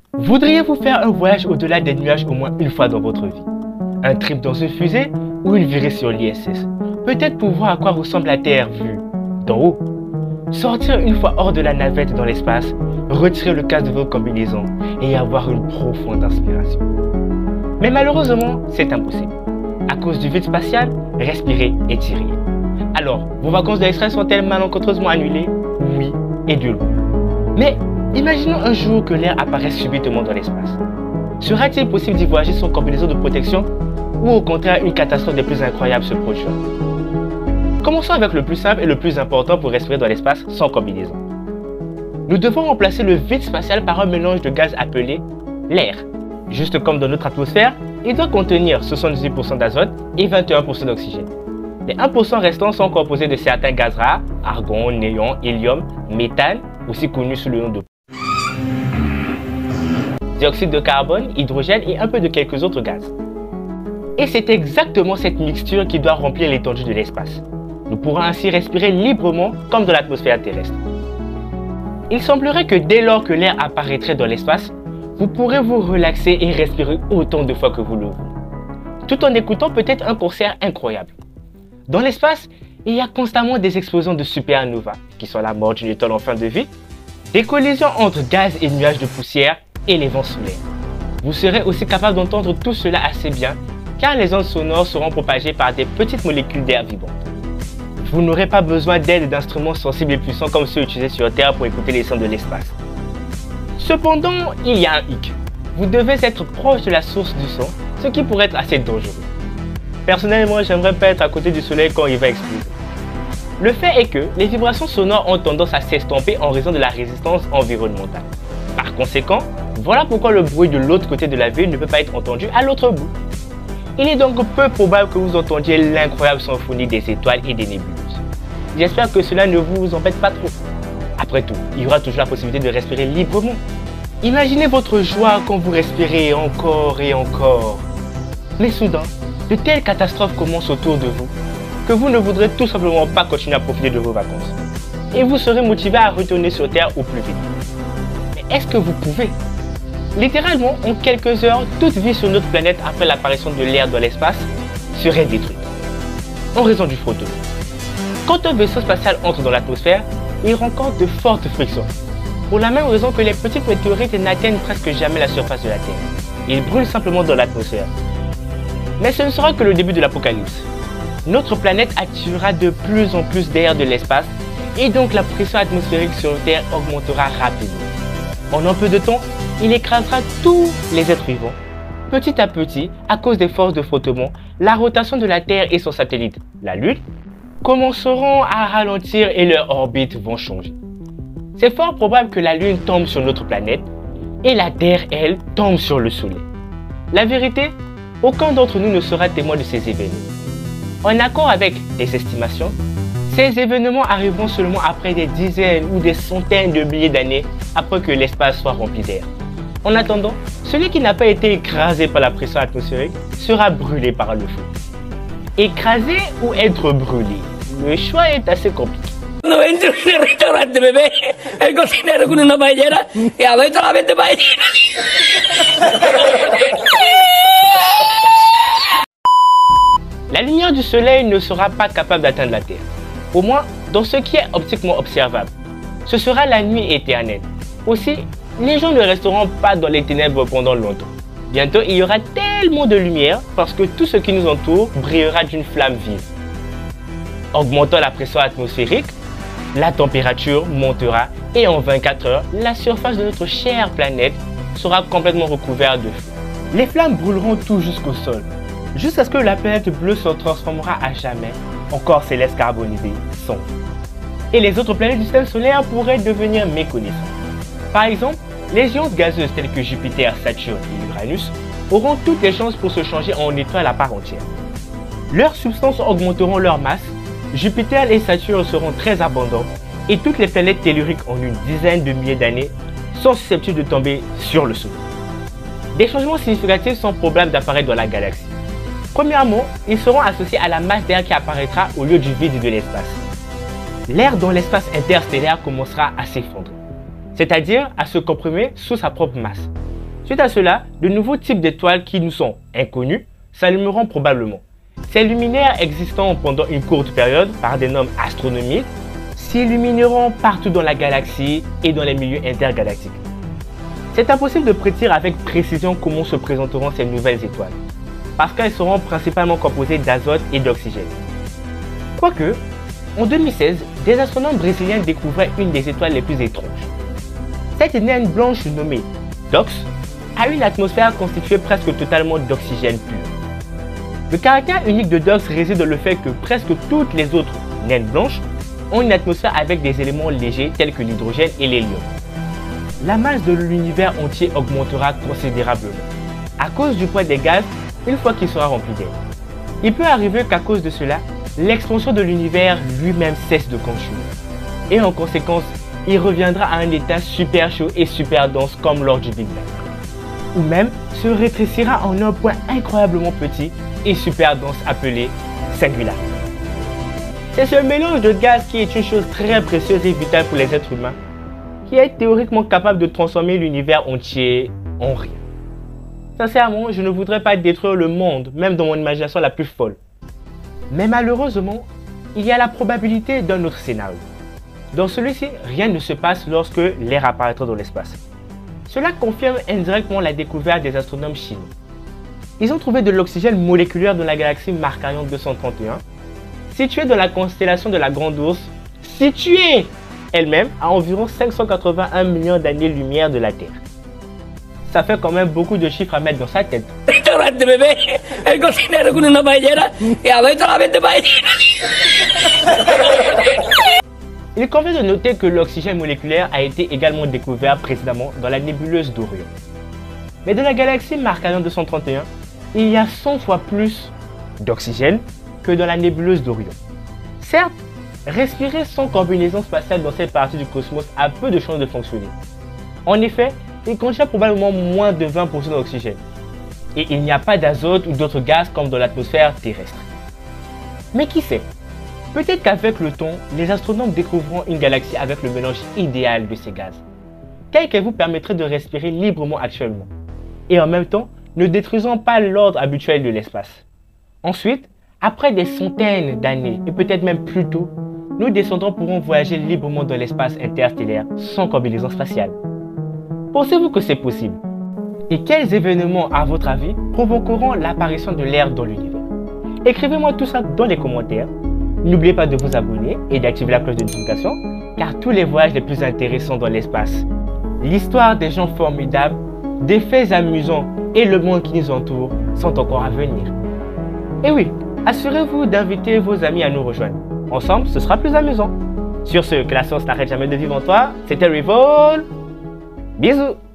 Voudriez-vous faire un voyage au-delà des nuages au moins une fois dans votre vie? Un trip dans une fusée ou une virée sur l'ISS? Peut-être pour voir à quoi ressemble la Terre vue d'en haut. Sortir une fois hors de la navette dans l'espace, retirer le casque de votre combinaison et avoir une profonde inspiration. Mais malheureusement, c'est impossible. À cause du vide spatial, respirer est tiré. Alors, vos vacances de l'extrait sont-elles malencontreusement annulées? Oui, et de loin. Mais imaginons un jour que l'air apparaisse subitement dans l'espace. Sera-t-il possible d'y voyager sans combinaison de protection ou au contraire une catastrophe des plus incroyables se produira? Commençons avec le plus simple et le plus important pour respirer dans l'espace sans combinaison. Nous devons remplacer le vide spatial par un mélange de gaz appelé l'air. Juste comme dans notre atmosphère, il doit contenir 78% d'azote et 21% d'oxygène. Les 1% restants sont composés de certains gaz rares, argon, néon, hélium, méthane, aussi connu sous le nom de dioxyde de carbone, hydrogène et un peu de quelques autres gaz. Et c'est exactement cette mixture qui doit remplir l'étendue de l'espace. Nous pourrons ainsi respirer librement comme dans l'atmosphère terrestre. Il semblerait que dès lors que l'air apparaîtrait dans l'espace, vous pourrez vous relaxer et respirer autant de fois que vous le voulez, tout en écoutant peut-être un concert incroyable. Dans l'espace, il y a constamment des explosions de supernovas, qui sont la mort d'une étoile en fin de vie, des collisions entre gaz et nuages de poussière et les vents solaires. Vous serez aussi capable d'entendre tout cela assez bien, car les ondes sonores seront propagées par des petites molécules d'air vivantes. Vous n'aurez pas besoin d'aide d'instruments sensibles et puissants comme ceux utilisés sur Terre pour écouter les sons de l'espace. Cependant, il y a un hic. Vous devez être proche de la source du son, ce qui pourrait être assez dangereux. Personnellement, j'aimerais pas être à côté du soleil quand il va exploser. Le fait est que les vibrations sonores ont tendance à s'estomper en raison de la résistance environnementale. Par conséquent, voilà pourquoi le bruit de l'autre côté de la ville ne peut pas être entendu à l'autre bout. Il est donc peu probable que vous entendiez l'incroyable symphonie des étoiles et des nébuleuses. J'espère que cela ne vous embête pas trop. Après tout, il y aura toujours la possibilité de respirer librement. Imaginez votre joie quand vous respirez encore et encore. Mais soudain, de telles catastrophes commencent autour de vous que vous ne voudrez tout simplement pas continuer à profiter de vos vacances. Et vous serez motivé à retourner sur Terre au plus vite. Mais est-ce que vous pouvez? Littéralement, en quelques heures, toute vie sur notre planète après l'apparition de l'air dans l'espace serait détruite. En raison du frottement. Quand un vaisseau spatial entre dans l'atmosphère, il rencontre de fortes frictions. Pour la même raison que les petites météorites n'atteignent presque jamais la surface de la Terre. Ils brûlent simplement dans l'atmosphère. Mais ce ne sera que le début de l'apocalypse. Notre planète attirera de plus en plus d'air de l'espace et donc la pression atmosphérique sur Terre augmentera rapidement. En un peu de temps, il écrasera tous les êtres vivants. Petit à petit, à cause des forces de frottement, la rotation de la Terre et son satellite, la Lune, commenceront à ralentir et leurs orbites vont changer. C'est fort probable que la Lune tombe sur notre planète et la Terre, elle, tombe sur le Soleil. La vérité, aucun d'entre nous ne sera témoin de ces événements. En accord avec les estimations, ces événements arriveront seulement après des dizaines ou des centaines de milliers d'années après que l'espace soit rempli d'air. En attendant, celui qui n'a pas été écrasé par la pression atmosphérique sera brûlé par le feu. Écrasé ou être brûlé? Le choix est assez compliqué. La lumière du soleil ne sera pas capable d'atteindre la Terre, au moins dans ce qui est optiquement observable. Ce sera la nuit éternelle. Aussi, les gens ne resteront pas dans les ténèbres pendant longtemps. Bientôt, il y aura tellement de lumière parce que tout ce qui nous entoure brillera d'une flamme vive. Augmentant la pression atmosphérique, la température montera et en 24 heures, la surface de notre chère planète sera complètement recouverte de feu. Les flammes brûleront tout jusqu'au sol, jusqu'à ce que la planète bleue se transformera à jamais en corps céleste carbonisé, sombre. Et les autres planètes du système solaire pourraient devenir méconnaissantes. Par exemple, les géantes gazeuses telles que Jupiter, Saturne et Uranus auront toutes les chances pour se changer en étoiles à part entière. Leurs substances augmenteront leur masse, Jupiter et Saturne seront très abondants et toutes les planètes telluriques en une dizaine de milliers d'années sont susceptibles de tomber sur le Soleil. Des changements significatifs sont probables d'apparaître dans la galaxie. Premièrement, ils seront associés à la masse d'air qui apparaîtra au lieu du vide de l'espace. L'air dans l'espace interstellaire commencera à s'effondrer, c'est-à-dire à se comprimer sous sa propre masse. Suite à cela, de nouveaux types d'étoiles qui nous sont inconnus s'allumeront probablement. Ces luminaires existant pendant une courte période par des normes astronomiques s'illumineront partout dans la galaxie et dans les milieux intergalactiques. C'est impossible de prédire avec précision comment se présenteront ces nouvelles étoiles, parce qu'elles seront principalement composées d'azote et d'oxygène. Quoique, en 2016, des astronomes brésiliens découvraient une des étoiles les plus étranges. Cette naine blanche nommée Dox a une atmosphère constituée presque totalement d'oxygène pur. Le caractère unique de Dox réside dans le fait que presque toutes les autres naines blanches ont une atmosphère avec des éléments légers tels que l'hydrogène et l'hélium. La masse de l'univers entier augmentera considérablement à cause du poids des gaz une fois qu'il sera rempli d'air. Il peut arriver qu'à cause de cela, l'expansion de l'univers lui-même cesse de continuer. Et en conséquence, il reviendra à un état super chaud et super dense comme lors du Big Bang. Ou même se rétrécira en un point incroyablement petit et super dense appelé singularité. C'est ce mélange de gaz qui est une chose très précieuse et vitale pour les êtres humains, qui est théoriquement capable de transformer l'univers entier en rien. Sincèrement, je ne voudrais pas détruire le monde, même dans mon imagination la plus folle. Mais malheureusement, il y a la probabilité d'un autre scénario. Dans celui-ci, rien ne se passe lorsque l'air apparaîtra dans l'espace. Cela confirme indirectement la découverte des astronomes chinois. Ils ont trouvé de l'oxygène moléculaire dans la galaxie Markarian 231, située dans la constellation de la Grande Ourse, située elle-même à environ 581 millions d'années-lumière de la Terre. Ça fait quand même beaucoup de chiffres à mettre dans sa tête. Il convient de noter que l'oxygène moléculaire a été également découvert précédemment dans la nébuleuse d'Orion. Mais dans la galaxie Markarian 231, il y a 100 fois plus d'oxygène que dans la nébuleuse d'Orion. Certes, respirer sans combinaison spatiale dans cette partie du cosmos a peu de chances de fonctionner. En effet, il contient probablement moins de 20% d'oxygène. Et il n'y a pas d'azote ou d'autres gaz comme dans l'atmosphère terrestre. Mais qui sait? Peut-être qu'avec le temps, les astronomes découvriront une galaxie avec le mélange idéal de ces gaz, tel qu'elle vous permettrait de respirer librement actuellement, et en même temps ne détruisant pas l'ordre habituel de l'espace. Ensuite, après des centaines d'années, et peut-être même plus tôt, nos descendants pourront voyager librement dans l'espace interstellaire sans combinaison spatiale. Pensez-vous que c'est possible? Et quels événements, à votre avis, provoqueront l'apparition de l'air dans l'univers? Écrivez-moi tout ça dans les commentaires. N'oubliez pas de vous abonner et d'activer la cloche de notification, car tous les voyages les plus intéressants dans l'espace, l'histoire des gens formidables, des faits amusants et le monde qui nous entoure sont encore à venir. Et oui, assurez-vous d'inviter vos amis à nous rejoindre. Ensemble, ce sera plus amusant. Sur ce, que la science n'arrête jamais de vivre en toi, c'était Revol. Bisous.